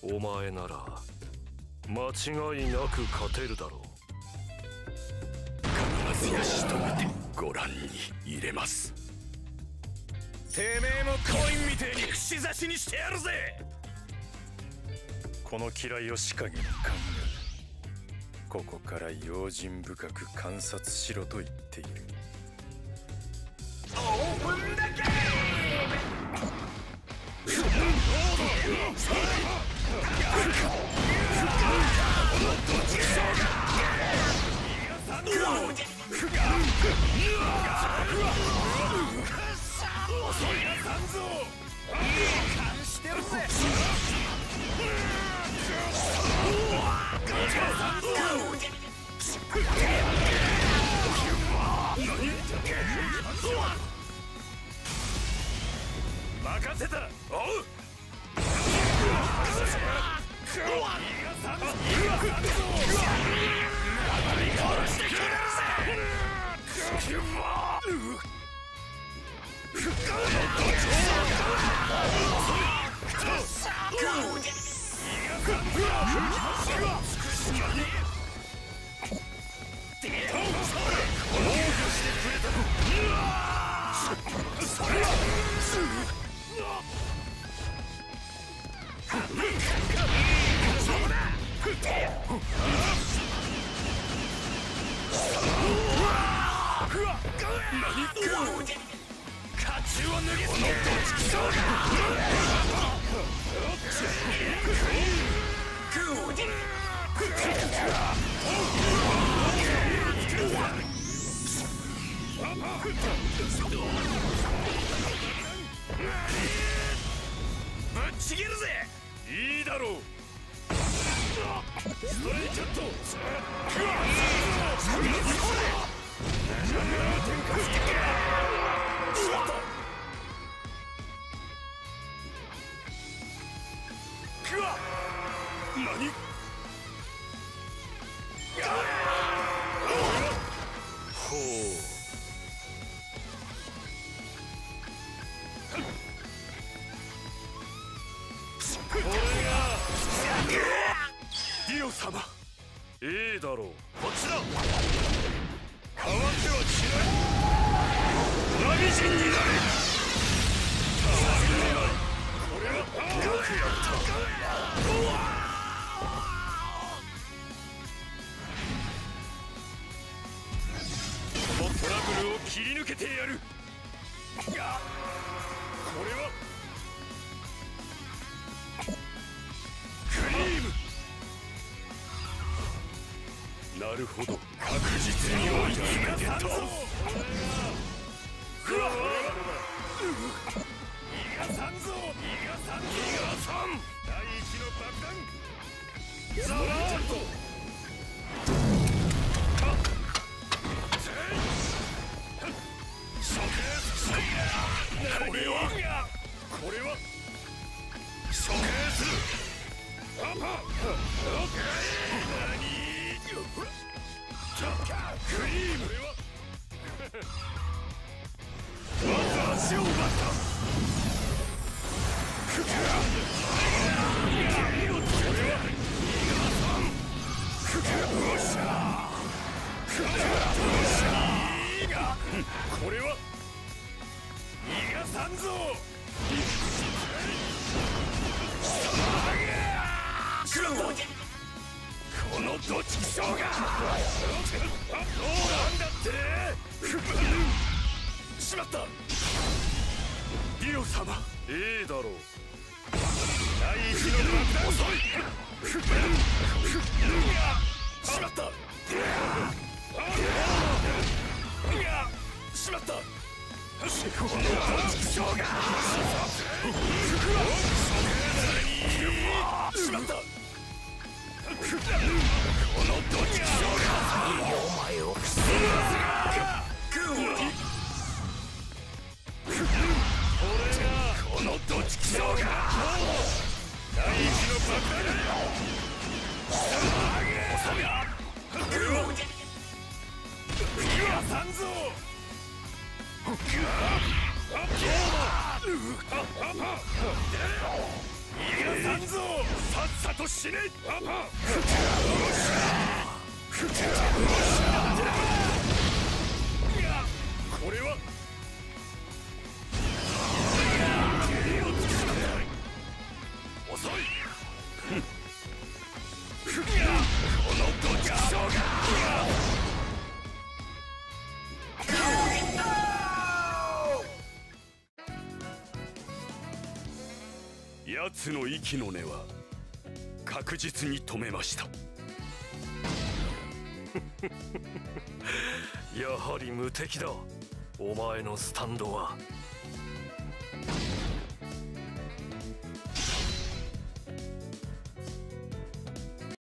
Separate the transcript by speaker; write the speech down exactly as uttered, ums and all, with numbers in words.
Speaker 1: お前なら間違いなく勝てるだろう。
Speaker 2: 必ずや仕留めてご覧に入れます。
Speaker 3: てめえもコインみてえに串刺しにしてやるぜ。この嫌いを仕掛けに考え、ここから用心深く観察しろと言っている。
Speaker 4: オープンだけ
Speaker 3: 任せた。おう。ぶっちぎるぜ。いいだろう。ストレイキャット。何？ほう。
Speaker 1: ディオ様、いいだろう。
Speaker 3: こっちだ。変わってはしない。ラミジンになれ。これはよくやった。このトラブルを切り抜けてやる。これはクリーム。
Speaker 1: なるほど、
Speaker 2: 確実に追い詰めてた。
Speaker 3: 逃がさんぞ。逃がさん。逃がさん。第一の爆弾。ザラート。これはこれは処刑する。パパ。何？クリーム。まず足を奪った。これは逃がさんぞ。このどちきしょうが。どうなんだって。しまった。
Speaker 1: ディオ様、いいだろう。
Speaker 3: 第一の爆弾。遅い。しまった。しまった。このどちきしょうが。しまった。このどちきしょうが。お前をくすぐらせが。このどちきしょうが。第一の爆弾。これは逃がさんぞ。 逃がさんぞ。さっさと死ね。パパ。これは遅い。このどちしょうが。奴の息の根は確実に止めました。
Speaker 1: やはり無敵だ、お前のスタンドは。